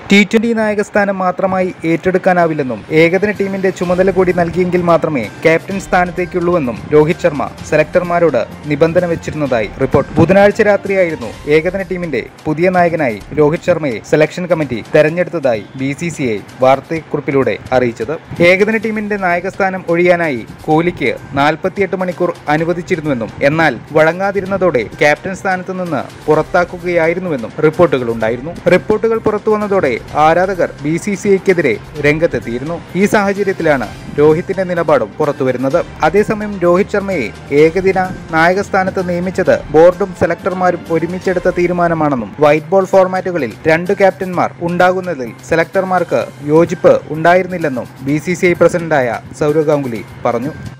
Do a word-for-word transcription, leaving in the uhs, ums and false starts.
T twenty നായകസ്ഥാനം മാത്രമായി ഏറ്റെടുക്കാനാവില്ലെന്നും ഏകദിന ടീമിന്റെ ചുമതല കൂടി നൽകിയെങ്കിൽ മാത്രമേ ക്യാപ്റ്റൻ സ്ഥാനത്തേക്കുള്ളൂവെന്നും രോഹിത് ശർമ്മ സെലക്ടർമാരോട് നിബന്ധന വെച്ചിരുന്നതായി റിപ്പോർട്ട്. ബുധനാഴ്ച രാത്രിയായിരുന്നു ഏകദിന ടീമിന്റെ പുതിയ നായകനായി രോഹിത് ശർമ്മയെ സെലക്ഷൻ കമ്മിറ്റി തെരഞ്ഞെടുത്തതായി ബി സി സി ഐ വാർത്താക്കുറിപ്പിലൂടെ അറിയിച്ചത്. ഏകദിന ടീമിന്റെ നായകസ്ഥാനം ഒഴിയാനായി കോഹ്ലിക്ക് നാൽപ്പത്തിയെട്ട് മണിക്കൂർ അനുവദിച്ചിരുന്നുവെന്നും എന്നാൽ വഴങ്ങാതിരുന്നതോടെ ക്യാപ്റ്റൻ സ്ഥാനത്ത് നിന്ന് പുറത്താക്കുകയായിരുന്നുവെന്നും റിപ്പോർട്ടുകളുണ്ടായിരുന്നു. റിപ്പോർട്ടുകൾ പുറത്തുവന്നതോടെ ആരാധകർ ബി സി സി ഐക്കെതിരെ രംഗത്തെത്തിയിരുന്നു. ഈ സാഹചര്യത്തിലാണ് രോഹിത്തിന്റെ നിലപാടും പുറത്തുവരുന്നത്. അതേസമയം രോഹിത് ശർമ്മയെ ഏകദിന നായകസ്ഥാനത്ത് നിയമിച്ചത് ബോർഡും സെലക്ടർമാരും ഒരുമിച്ചെടുത്ത തീരുമാനമാണെന്നും വൈറ്റ് ബോൾ ഫോർമാറ്റുകളിൽ രണ്ട് ക്യാപ്റ്റന്മാർ ഉണ്ടാകുന്നതിൽ സെലക്ടർമാർക്ക് യോജിപ്പ് ഉണ്ടായിരുന്നില്ലെന്നും ബി സി സി ഐ പ്രസിഡന്റായ സൗരവ് ഗാംഗുലി പറഞ്ഞു.